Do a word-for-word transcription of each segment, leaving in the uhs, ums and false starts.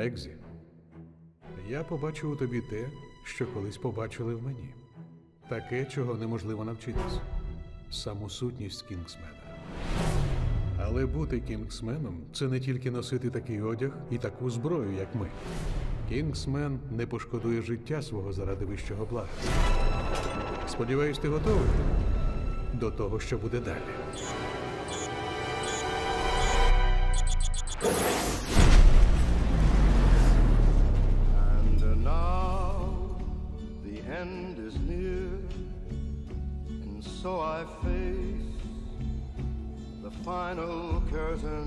Егзі, я побачив у тобі те, що колись побачили в мені. Таке, чого неможливо навчитись. Саму сутність кінгсмена. Але бути кінгсменом – це не тільки носити такий одяг і таку зброю, як ми. Кінгсмен не пошкодує життя свого заради вищого блага. Сподіваюсь, ти готовий до того, що буде далі. And now the end is near, and so I face the final curtain.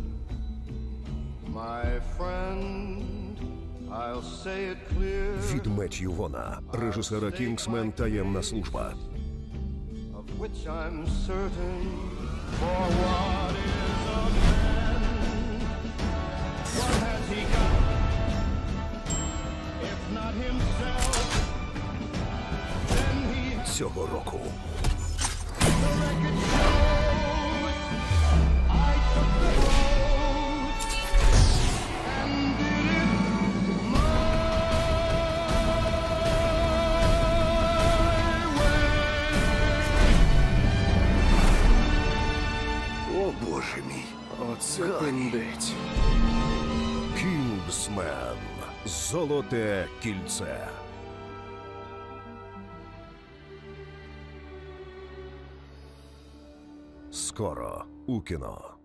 My friend, I'll say it clear. Від Меттью Вона, режисера «Кінгсмен. Таємна служба». Of which I'm certain, for what is a man? What has he got, if not himself? Then he Цього року. the record shows I took the road and did it my О, Боже мій. Оце пиндець. «Кінгсмен. Золоте кільце». Скоро у кіно.